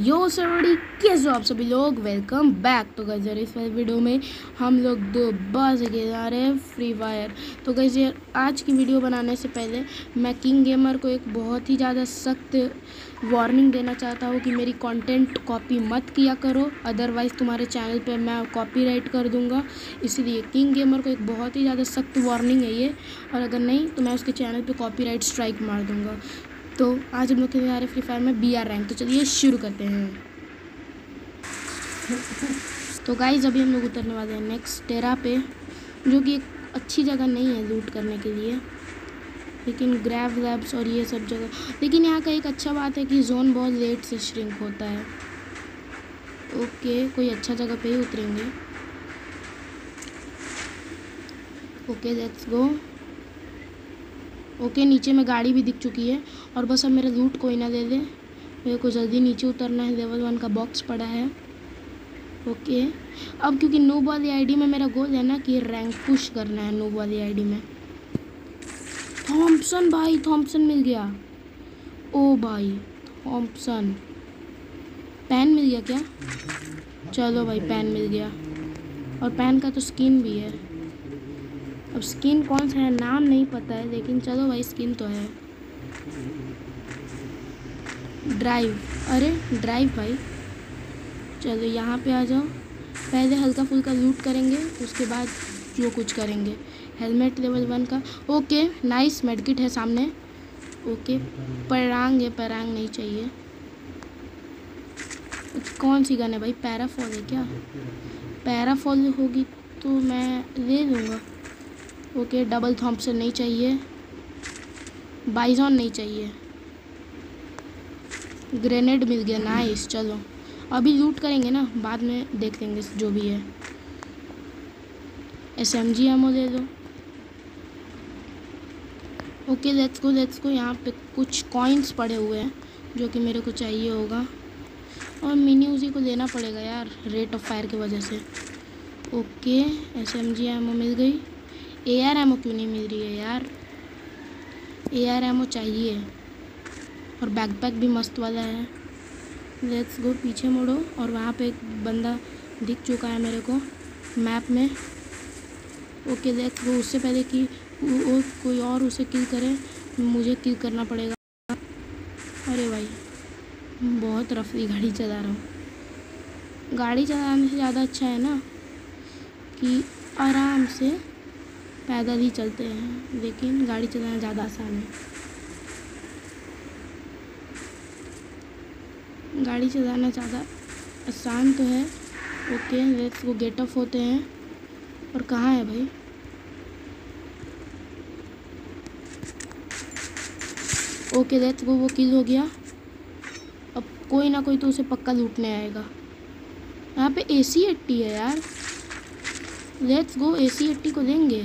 यो sir कैसे हो आप सभी लोग। Welcome back. तो गाइस यार इस वीडियो में हम लोग दोबारा खेल रहे हैं फ्री फायर। तो गाइस यार आज की वीडियो बनाने से पहले मैं किंग गेमर को एक बहुत ही ज़्यादा सख्त वार्निंग देना चाहता हूँ कि मेरी कंटेंट कॉपी मत किया करो, अदरवाइज़ तुम्हारे चैनल पे मैं कॉपीराइट कर दूँगा। इसीलिए किंग गेमर को एक बहुत ही ज़्यादा सख्त वार्निंग है ये, और अगर नहीं तो मैं उसके चैनल पे कॉपीराइट स्ट्राइक मार दूँगा। तो आज हम लोग खेलने जा रहे हैं फ्री फायर में BR रैंक। तो चलिए शुरू करते हैं। तो गाइज अभी हम लोग उतरने वाले हैं नेक्स्ट टेरा पे, जो कि एक अच्छी जगह नहीं है लूट करने के लिए, लेकिन ग्रैब लैब्स और ये सब जगह। लेकिन यहाँ का एक अच्छा बात है कि जोन बहुत लेट से श्रिंक होता है। ओके, कोई अच्छा जगह पे ही उतरेंगे। Okay let's go. ओके नीचे में गाड़ी भी दिख चुकी है, और बस अब मेरा लूट कोई ना ले ले। मेरे को जल्दी नीचे उतरना है। लेवल 1 का बॉक्स पड़ा है। ओके अब क्योंकि नूब वाली आईडी में मेरा गोल है ना कि रैंक पुश करना है नूब वाली आईडी में। थॉम्पसन भाई, थॉम्पसन मिल गया। ओ भाई थॉम्पसन, पैन मिल गया क्या? चलो भाई पैन मिल गया, और पैन का तो स्किन भी है। अब स्किन कौन सा है नाम नहीं पता है, लेकिन चलो भाई स्किन तो है। ड्राइव, अरे ड्राइव भाई। चलो यहाँ पे आ जाओ। पहले हल्का फुल्का लूट करेंगे, उसके बाद जो कुछ करेंगे। हेलमेट लेवल 1 का। ओके नाइस, मेडकिट है सामने। ओके परांग है, परांग नहीं चाहिए। कौन सी गन है भाई? पैराफॉल है क्या? पैराफॉल होगी तो मैं ले लूँगा। ओके डबल थॉम्पसन नहीं चाहिए, बाइजॉन नहीं चाहिए। ग्रेनेड मिल गया, नाइस। चलो अभी लूट करेंगे ना, बाद में देख लेंगे जो भी है। SMG एमो ले लो। ओके लेट्स गो। यहाँ पे कुछ कॉइन्स पड़े हुए हैं जो कि मेरे को चाहिए होगा, और मिनी उजी को लेना पड़ेगा यार रेट ऑफ फायर की वजह से। ओके SMG एमो मिल गई। AR एमो क्यों नहीं मिल रही है यार? AR एमो चाहिए, और बैकपैक भी मस्त वाला है। लेट्स गो, पीछे मुड़ो। और वहाँ पे एक बंदा दिख चुका है मेरे को मैप में। Okay let's go. उससे पहले कि वो कोई और उसे किल करे, मुझे किल करना पड़ेगा। अरे भाई बहुत रफली गाड़ी चला रहा हूँ। गाड़ी चलाने से ज़्यादा अच्छा है ना कि आराम से पैदल ही चलते हैं, लेकिन गाड़ी चलाना ज़्यादा आसान है। गाड़ी चलाना ज़्यादा आसान तो है। Okay let's go, get off होते हैं। और कहाँ है भाई? ओके लेट्स गो, वो किल हो गया। अब कोई ना कोई तो उसे पक्का लूटने आएगा। यहाँ पे AC-80 है यार। लेट्स गो, AC-80 को देंगे।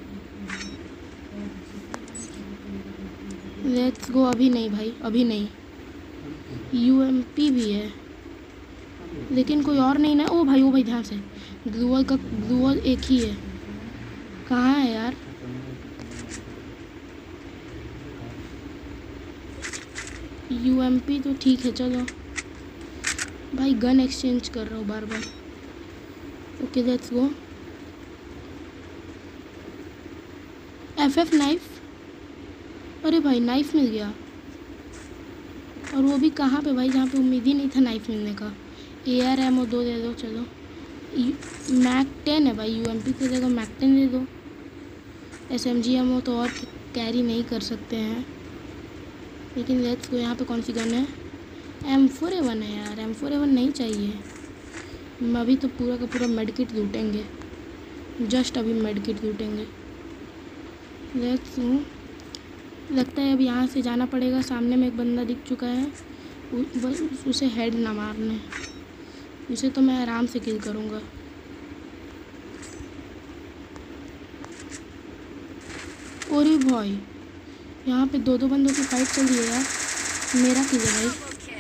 Let's go. अभी नहीं भाई, अभी नहीं। UMP भी है, लेकिन कोई और नहीं ना। ओ भाई ध्यान से। ग्लूअल एक ही है। कहाँ है यार? UMP तो ठीक है। चलो भाई गन एक्सचेंज कर रहा हूँ बार बार। Okay let's go. FF knife. अरे भाई नाइफ मिल गया, और वो भी कहाँ पे भाई? जहाँ पे उम्मीद ही नहीं था नाइफ मिलने का। AR एमो 2 दे दो। चलो मैक 10 है भाई, UMP की जगह मैक 10 दे दो। SMG एमो तो और कैरी नहीं कर सकते हैं, लेकिन लेट्स को। यहाँ पे कौन सी गन है? M4A1 है यार। M4A1 नहीं चाहिए। मैं अभी तो पूरा का पूरा मेडकिट लूटेंगे, जस्ट अभी मेडकिट लूटेंगे। लेट्स लगता है अब यहाँ से जाना पड़ेगा। सामने में एक बंदा दिख चुका है, बस उसे हेड ना मारने, उसे तो मैं आराम से किल करूँगा। और भाई यहाँ पे दो बंदों की फाइट चल रही है यार। मेरा किल है भाई।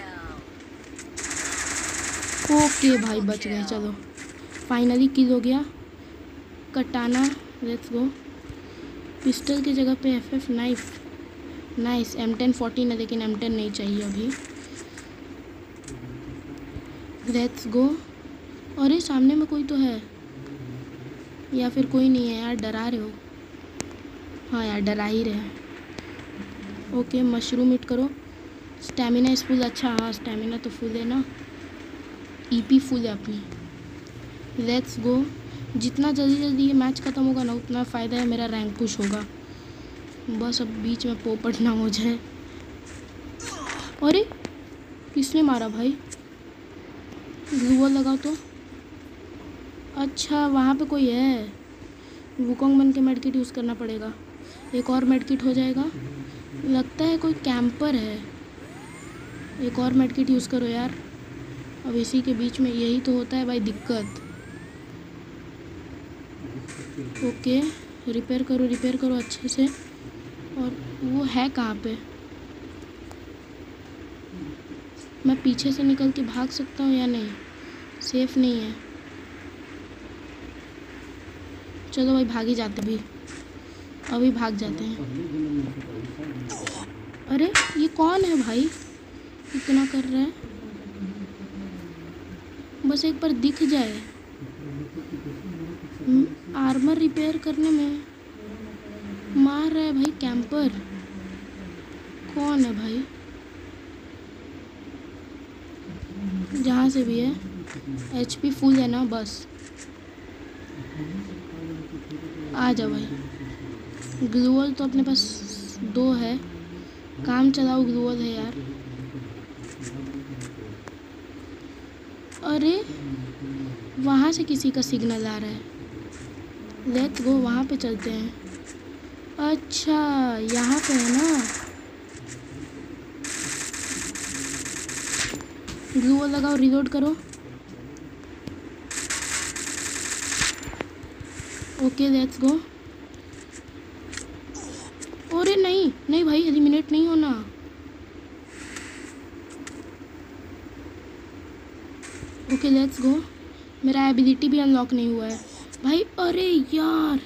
ओके भाई बच गए। चलो फाइनली किल हो गया। कटाना। Let's go. पिस्टल की जगह पे FF नाइफ। नाइस। M10 14 है, लेकिन M10 नहीं चाहिए अभी। Let's go. अरे सामने में कोई तो है या फिर कोई नहीं है यार, डरा रहे हो। हाँ यार डरा ही रहे हैं। ओके मशरूम हिट करो। Stamina is full. अच्छा हाँ स्टैमिना तो फुल है ना, ईपी फुल है अपनी। Let's go. जितना जल्दी जल्दी ये मैच ख़त्म होगा ना उतना फ़ायदा है, मेरा रैंक पुश होगा। बस अब बीच में पोपट ना हो जाए। अरे किसने मारा भाई? ग्लू वॉल लगाओ तो। अच्छा वहाँ पे कोई है, वुकोंग बन के मेडकिट यूज़ करना पड़ेगा। एक और मेडकिट हो जाएगा। लगता है कोई कैंपर है। एक और मेडकिट यूज़ करो यार। अब इसी के बीच में यही तो होता है भाई दिक्कत। ओके रिपेयर करो अच्छे से। और वो है कहाँ पे? मैं पीछे से निकल के भाग सकता हूँ या नहीं? सेफ नहीं है। चलो भाई भाग ही जाते भी, अभी भाग जाते हैं। अरे ये कौन है भाई इतना कर रहा है? बस एक बार दिख जाए। आर्मर रिपेयर करने में मार रहा है भाई कैंपर। कौन है भाई? जहाँ से भी है एचपी फुल है ना, बस आ जा भाई। ग्लूवल तो अपने पास 2 है, काम चलाओ ग्लूवल है यार। अरे वहाँ से किसी का सिग्नल आ रहा है। लेट्स गो वहाँ पे चलते हैं। अच्छा यहाँ पे है ना। ग्लूवल लगाओ, रिलोड करो। Okay let's go. अरे नहीं नहीं भाई एलिमिनेट नहीं होना। Okay let's go. मेरा एबिलिटी भी अनलॉक नहीं हुआ है भाई। अरे यार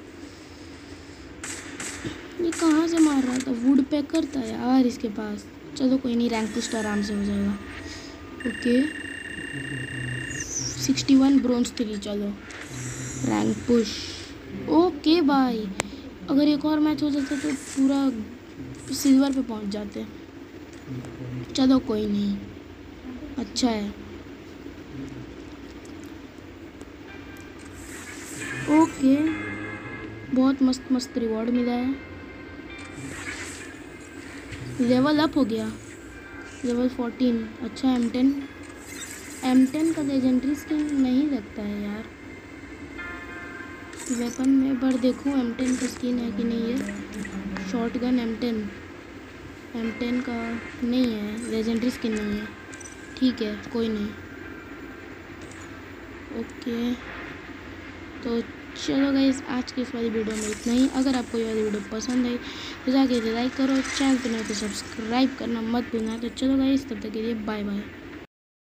ये कहाँ से मार रहा था? वुड पैकर था यार इसके पास। चलो कोई नहीं, रैंक पुश तो आराम से हो जाएगा। Okay 61 bronze 3। चलो रैंक पुश। ओके भाई अगर एक और मैच हो जाता तो पूरा सिल्वर पे पहुंच जाते। चलो कोई नहीं, अच्छा है। ओके बहुत मस्त मस्त रिवॉर्ड मिला है। लेवल अप हो गया, लेवल 14। अच्छा M10 का लेजेंडरी स्किन नहीं लगता है यार वेपन में, पर देखूँ M10 का स्किन है कि नहीं है। शॉटगन M10 का नहीं है, लेजेंडरी स्किन नहीं है। ठीक है कोई नहीं। ओके तो चलो गाइस आज की इस वाली वीडियो में इतना ही। अगर आपको ये वाली वीडियो पसंद आई तो जाके लाइक करो, चैनल पर नहीं तो सब्सक्राइब करना मत भूलना। तो चलो गाइस तब तक के लिए बाय बाय।